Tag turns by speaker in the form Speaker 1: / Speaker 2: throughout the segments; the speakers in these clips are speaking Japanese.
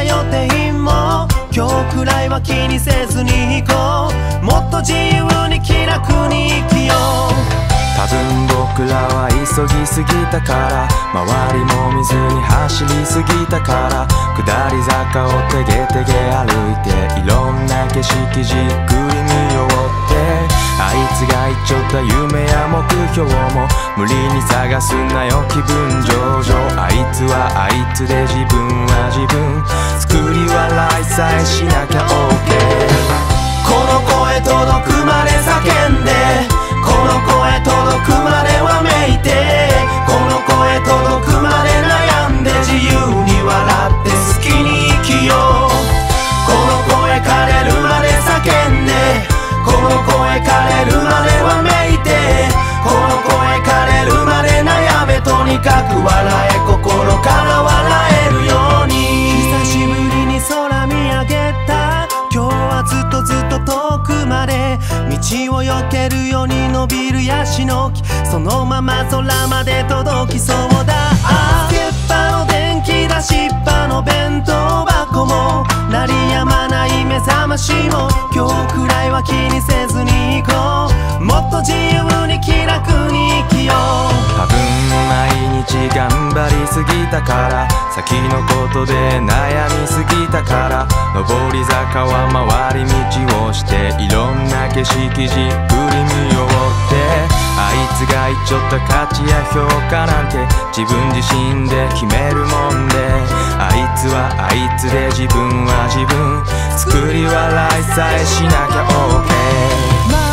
Speaker 1: 予定も今日くらいは気にせずに行こう。もっと自由に気楽に生きよう。
Speaker 2: 多分僕らは急ぎすぎたから、周りも見ずに走りすぎたから、下り坂をてげてげ歩いて、いろんな景色じっくり見ようって。あいつが言っちょった夢や目標も無理に探すなよ気分上々。あいつはあいつで自分は自分、作り笑いさえしなきゃ OK。
Speaker 1: この声届くまで叫んで、この声届くまでわめいて、この声届くまで悩んで、自由に笑って好きに生きよう。この声枯れるまで叫んで、この声枯れるまでわめいて、この声枯れるまで悩め、とにかく笑え、心から笑えるように。久しぶりに空見上げた、今日はずっとずっと遠くまで道を避けるように伸びるヤシの木、そのまま空まで届きそうだ。つけっぱの電気出しっぱの弁当箱も鳴りやまない目覚ましも、今日くらいは気にせずに行こう。もっと自由に気楽に生きよう。
Speaker 2: 多分毎日頑張りすぎたから、先のことで悩みすぎたから、上り坂は回り道をして、いろんな景色じっくり見ようって。あいつが言っちょった価値や評価なんて自分自身で決めるもんで、あいつはあいつで自分は自分、作り笑いさえしなきゃ OK。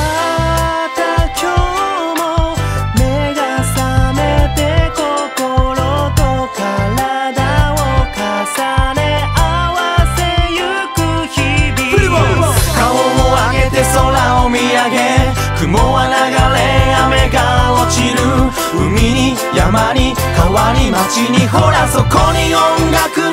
Speaker 1: 雲は流れ雨が落ちる、海に山に川に街に、ほらそこに音楽